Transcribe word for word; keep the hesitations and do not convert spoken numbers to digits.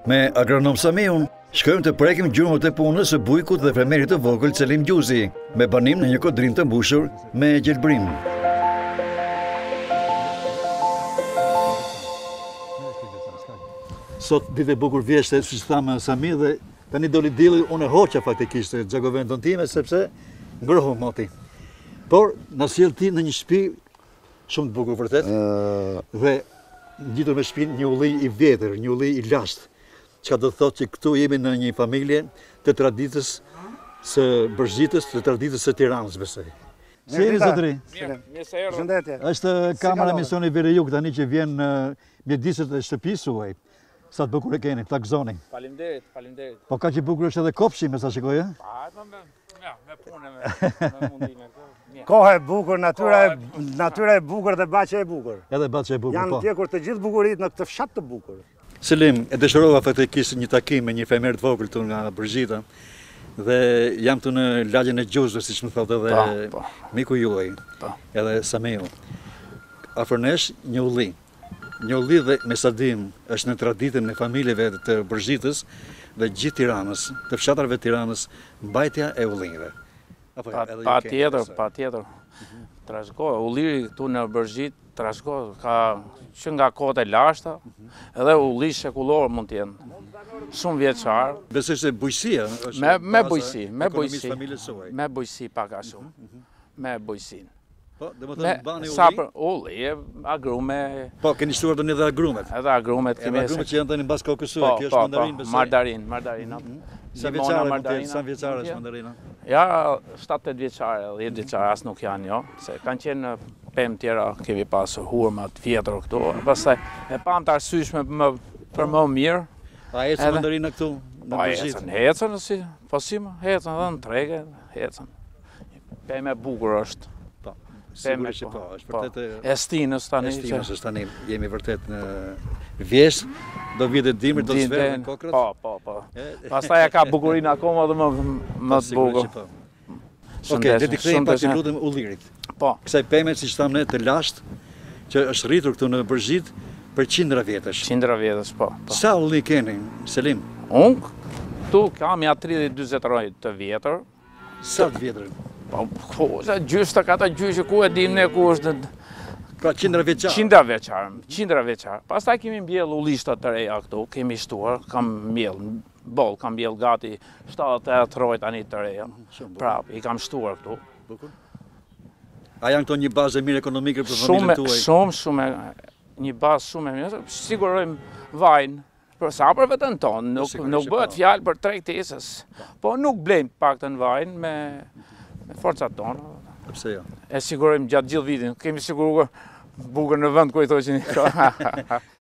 Me agronom Samiun, shkojmë të prekim gjurmët e punës së bujkut dhe fermerit të vogël Selim Gjuzi, me banim në një kodrim të mbushur me gjelbrim. Sot ditë e bukur vjeshte, si që thamë Sami, dhe tani doli dilli, unë e hoqa faktikisht xhagovendon time, sepse ngrohu moti. Por, na sjell ti në një shtëpi shumë të bukur vërtet, dhe ngjitur me shtëpinë një ulli i vjetër, një ulli i lashtë. Çka do të thotë që këtu jemi në një familje të traditës së Bërzhitës, të traditës së Tiranës, besoj. Si jeni zotëri? Shëndetje. Është kamera misioni Verijuk tani që vjen në mjediset e shtëpisë suaj. Sa të bukur e keni, ta gëzoni. Faleminderit, faleminderit. Po ka që bukur është edhe kopshi, me sa shikoj, e? Pa, me, ja, me punë, me mundime. Kohë e bukur, natyra e, natyra e bukur dhe baqe e bukur. Edhe baqe e bukur, Janë po. pjekur të gjithë bukurit në këtë fshat të bukur. Selim, e dëshirova faktikisht një takim me një fermer të vogël këtu nga Bërzhita dhe jam këtu në lagjen e Gjuzës, siç më thotë edhe miku juaj, edhe Samiu. Afër nesh një ulli. Një ulli dhe me sa dim është në traditën e familjeve të Bërzhitës dhe gjithë Tiranës, të fshatarëve të Tiranës, mbajtja e ullinjve. Pa tjetër, pa tjetër. Trashëgoj, ulliri këtu në Bërzhit, trashëgoj, ka që nga kohët e lashta, edhe ulli shekullor mund t'jenë. Shumë vjeçar. Besoj se bujësia është me, me baza bujësi, me bujësi, familjes suaj. me bujësi pak a shumë, me bujësin. Po, dhe më thënë bani Sa ulli? për ulli, e agrume. Po, keni shtuar të një dhe agrumet. Edhe agrumet kemi. Edhe agrumet që janë të një basë kokës suaj, Po, kjo është po, mandarin, po, besoj. mardarin, mandarinat. Sa Limona, vjeçare, mardarina. sa vjeçare është mandarina? Ja, shtatë tetë vjeçare, dhjetë vjeçare as nuk janë, jo. Se kanë qenë pemë tjera, kemi pasur hurmat vjetër këtu. Pastaj e pam të arsyeshme më për më mirë. A ecën mandarina këtu në Po Bërzhit? ecën, ecën si, po si më, ecën edhe në trege, ecën. Pemë e bukur është. Po, sigurisht që po, është vërtet e e stinës tani. stinës është tani, jemi vërtet në vjesh, do vjetë e dimër, do të sverë në kokrat. Po, po, po. Pastaj e ka bukurinë akoma dhe më më të bukur. Oke, le t'i kthejmë pak që lutem ullirit. Po. Kësaj peme, si që thamë ne, të lashtë, që është rritur këtu në Bërzhit për qindra vjetësh. Qindra vjetësh, po. Sa ulli keni, Selim? Unë, tu kam ja tridhjetë dyzet roj të vjetër. Sa të vjetër? Po, ku, sa gjyshtë të kata gjyshë, ku e dim ne ku është... Pra qindra vjeçar? Qindra vjeçar, qindra vjeçar. Pastaj kemi mbjell ullishta të reja këtu, kemi shtuar, kam mbjell, bol, kam mbjell gati shtatëdhjetë e atë roj tani të reja. Prap, i kam shtuar këtu. Bukur. A janë këto një bazë e mirë ekonomike për Shumë, familjen tuaj? shumë, shumë, një bazë shumë e mirë, sigurojmë vajnë, për sa për vetën tonë, nuk, nuk bëhet fjalë për tregtisës, po nuk blejmë pak të në vajnë me, me forcat tonë. Pse jo? E sigurojmë gjatë gjithë vitin, kemi siguruar bukur në vend ku i thoshin.